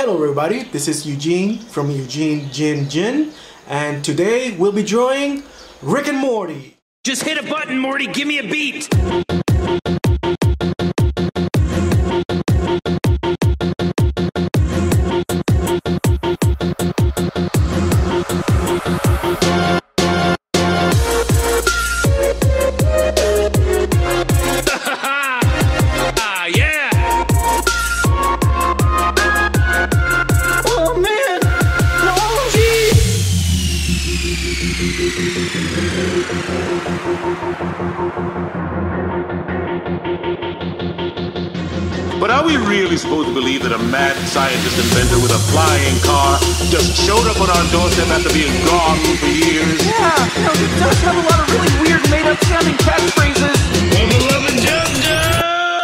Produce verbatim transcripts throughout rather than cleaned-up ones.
Hello everybody, this is Eugene from Eugene Jin Jin, and today we'll be drawing Rick and Morty. Just hit a button, Morty, give me a beat! But are we really supposed to believe that a mad scientist inventor with a flying car just showed up on our doorstep after being gone for years? Yeah, you know, he does have a lot of really weird made-up sounding catchphrases. I'm a loving Jum Jum!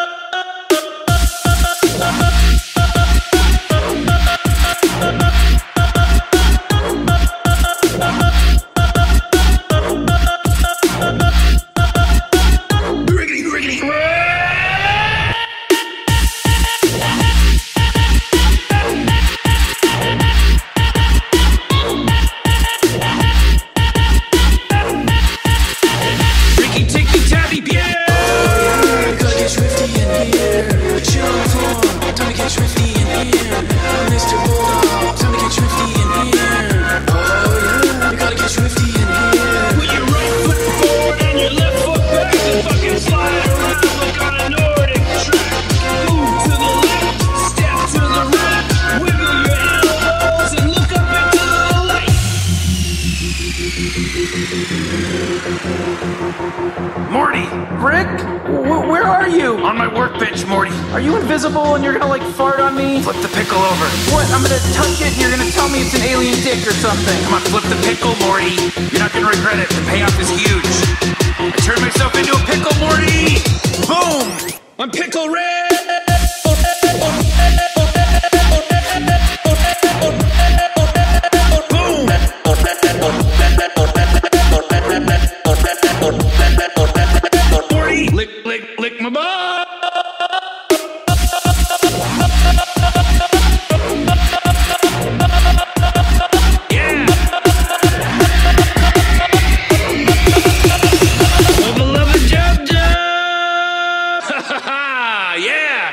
Morty! Rick? W where are you? On my workbench, Morty. Are you invisible and you're gonna like fart on me? Flip the pickle over. What? I'm gonna touch it and you're gonna tell me it's an alien dick or something. Come on, flip the pickle, Morty. You're not gonna regret it. The payoff is huge. I turned myself into a pickle, Morty! Boom! I'm Pickle Rick! Morty! Lick, lick, lick my butt! Yeah! I'm a loving Jum Jum! Ha ha ha! Yeah!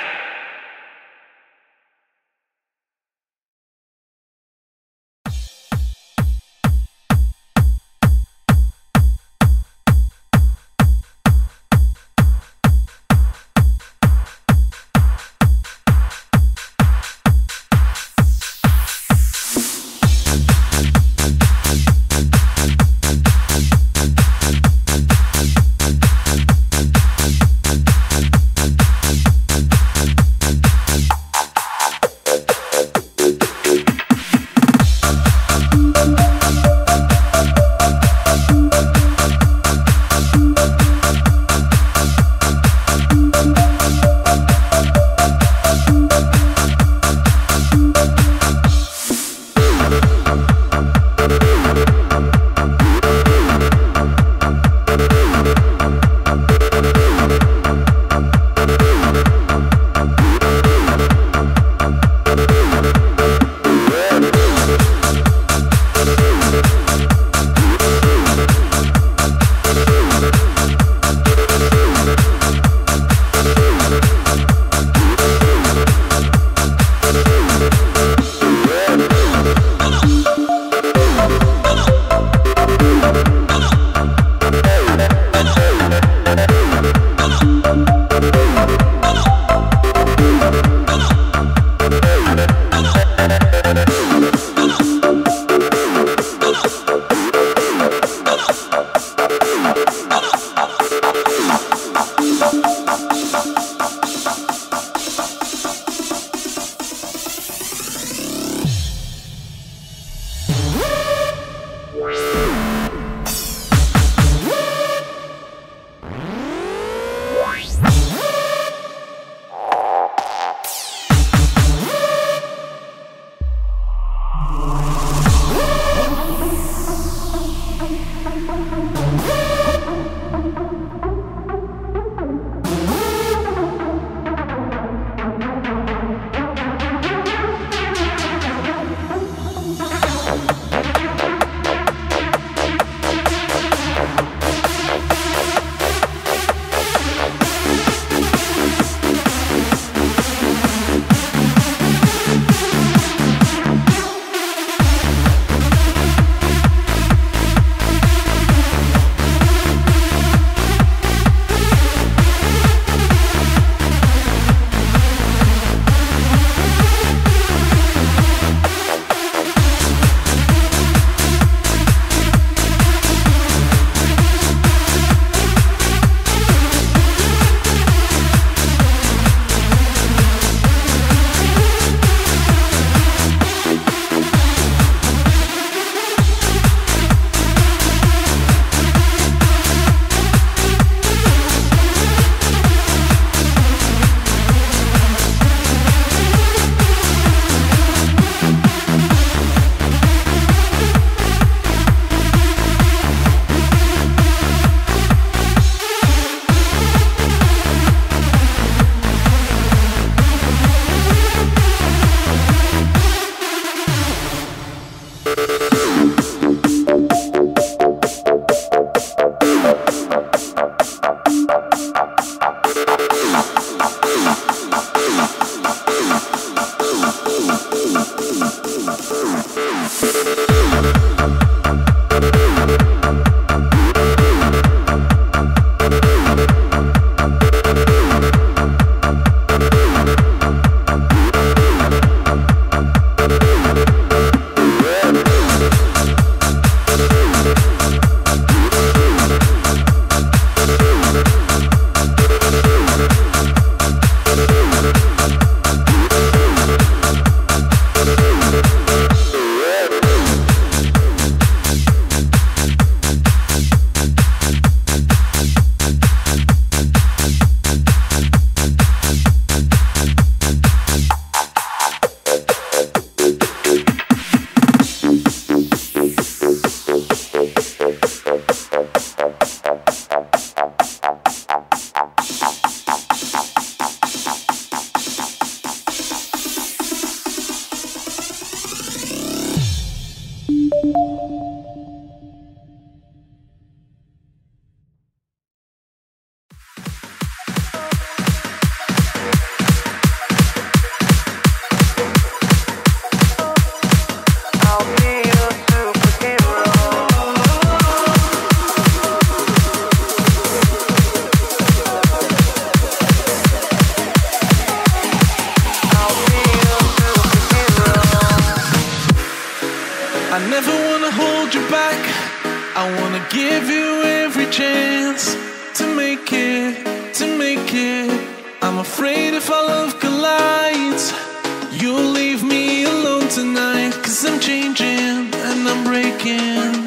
never wanna hold you back. I wanna give you every chance to make it, to make it. I'm afraid if our love collides, you'll leave me alone tonight. Cause I'm changing and I'm breaking.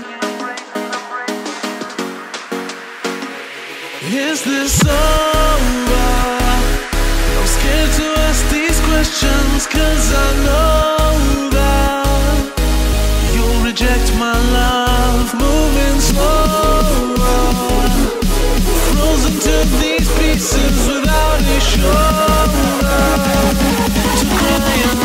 Is this over? I'm scared to ask these questions, cause I know that you'll reject my love. Moving slower, frozen to these pieces without a shoulder to cry on.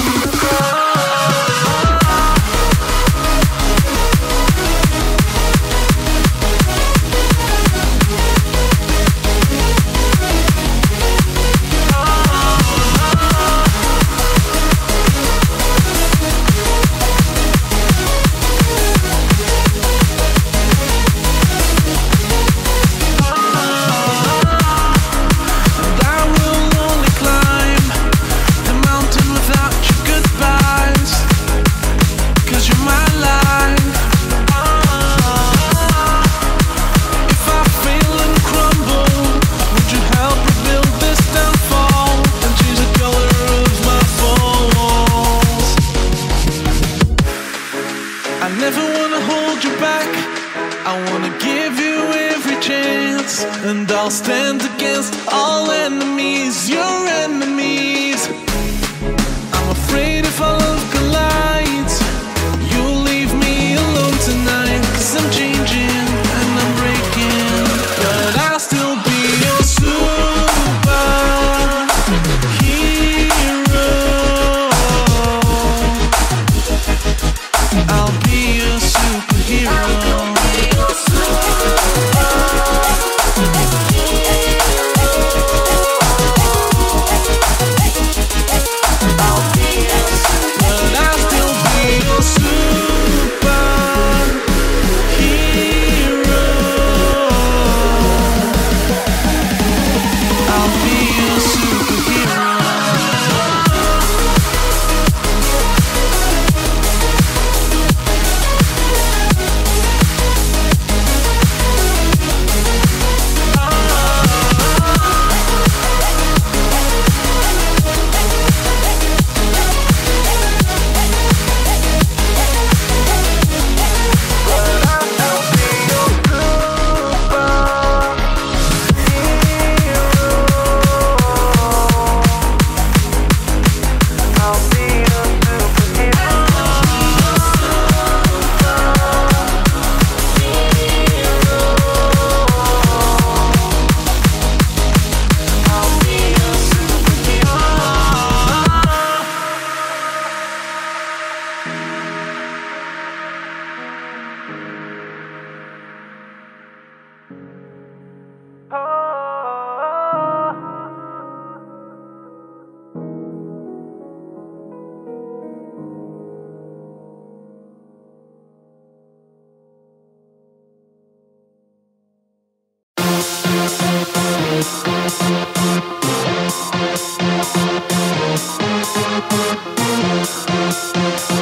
And I'll stand against all enemies, your enemies. I'm afraid if our love collides, you'll leave me alone tonight. Cause I'm changing and I'm breaking, but I'll still be your superhero. I'll be your superhero.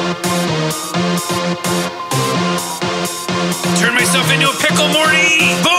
Turn myself into a pickle, Morty! Boom!